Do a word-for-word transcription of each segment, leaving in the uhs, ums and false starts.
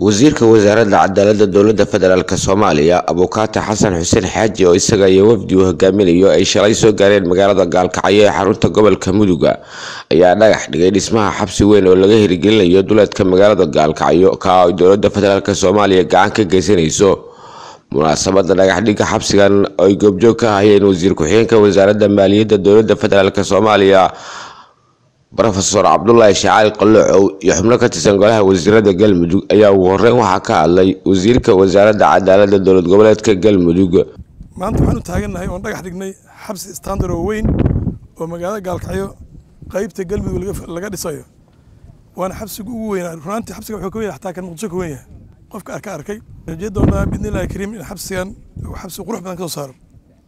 wasiirka wasaaradda cadaaladda dowladda federaalka Soomaaliya Abukaata Xasan Xuseen Xaaji oo isaga iyo wafdi uu hogaaminayo ay shalay soo gaareen magaalada Gaalkacyo ee xarunta gobolka Mudug ayaa dhagax dhigay dhismaha xabsi weyn oo laga hirgelinayo duleedka magaalada Gaalkacyo ka ay dowladda federaalka Soomaaliya gacan ka geysanayso munaasabadda dhagax dhigga xabsigan ay goobjoog ka hayeen wasiir ku-xigeenka wasaaradda maaliyadda dowladda federaalka Soomaaliya Professor Abdullahi Shacaali Qaloocow iyo xubno ka tirsan golaha wasiirada Galmudug ayaa ugu horreyn waxa ka hadlay wasiirka wasaaradda cadaaladda dowlad goboleedka Galmudug. maanta waxaan u taaganahay oo dhagax dhignay xabsi standard oo weyn oo magaalada Gaalkacyo qaybta Galmudug laga dhisayo waana xabsiga ugu weyn runtii xabsiga wuxuu ka weyn xataa kan Muqdisho ka weyn yahay qofka arka arkay jeedoona bidnilaahi kariim in xabsigan uu xabsi qurux badan ka soo saaro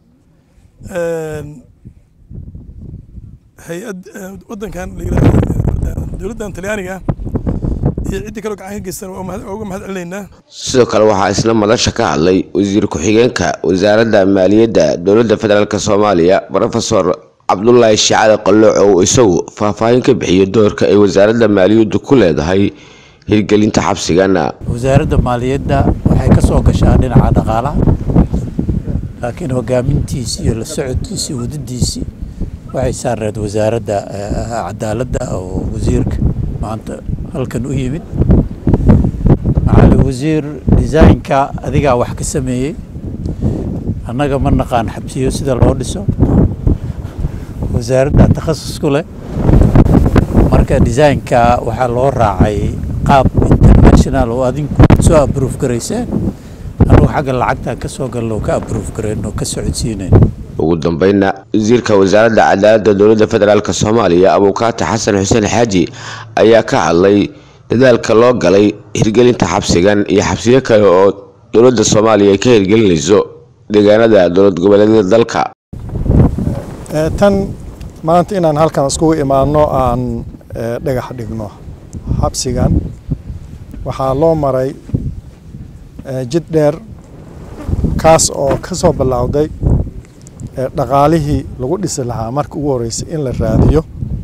hay'ad wadankan dowladda Talyaaniga iyo cid kale oo gacan ka geysan oo uga mahad celinayna. sidoo kale waxa isla madasha ka hadlay wasiir ku-xigeenka wasaaradda maaliyadda dowladda federaalka Soomaaliya Professor Abdullahi Shacaali Qaloocow isagu faahfaahin ka bixiyay doorka ay wasaaradda maaliyaddu ku leedahay hirgelinta xabsigan. wasaaradda maaliyadda waxay ka soo gashaa dhinaca dhaqaalaha laakiin hogaamintiisa iyo la socodkiisa wadadiisa waxay saarneed wasaaradda cadaaladda oo wasiirka maanta halkan u yimid macallin wasiir design-ka adiga wax ka sameeyay annaga ma naqaan xabsiyo sida loo dhiso wasaaradda takhasus ku leh marka design-ka waxa loo raacay qaab international oo adinku soo approve gareyseen anuu xagga lacagta ka soo galno ka approve gareyno ka socodsiinay. ugu dambeynna wasiirka wasaaradda cadaaladda dowladda federaalka Soomaaliya Abukaata Xasan Xuseen Xaaji ayaa ka hadlay dadaalka loo galay hirgelinta xabsigan iyo xabsiyo kale oo dowladda Soomaaliya ka hirgelinayso deegaanada dowlad goboleedyada dalka. tan maanta inaan halkan isku imaano aan dhagax dhigno xabsigan waxaa loo maray jid dheer kaas oo ka soo bilowday dhaqaalihii lagu dhisi lahaa markii ugu horeysay in la raadiyo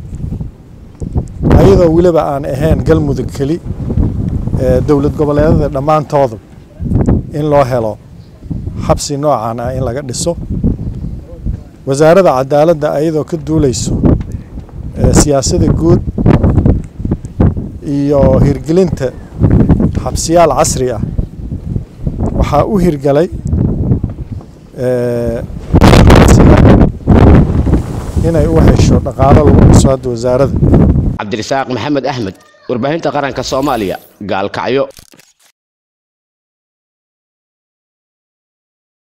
ayadoo waliba aan ahayn Galmudug kali dowlad goboleedyada dhamaantooda in loo helo xabsi noocan ah in laga dhiso wasaaradda cadaaladda ayadoo ka duuleyso siyaasadda guud iyo hirgelinta xabsiyaal casri ah waxaa u hirgalay inay u hesho dhaqaale lagu dhiso hadda wasaaradda. Cabdirasaaq Maxamed Axmed warbaahinta qaranka Soomaaliya Gaalkacyo.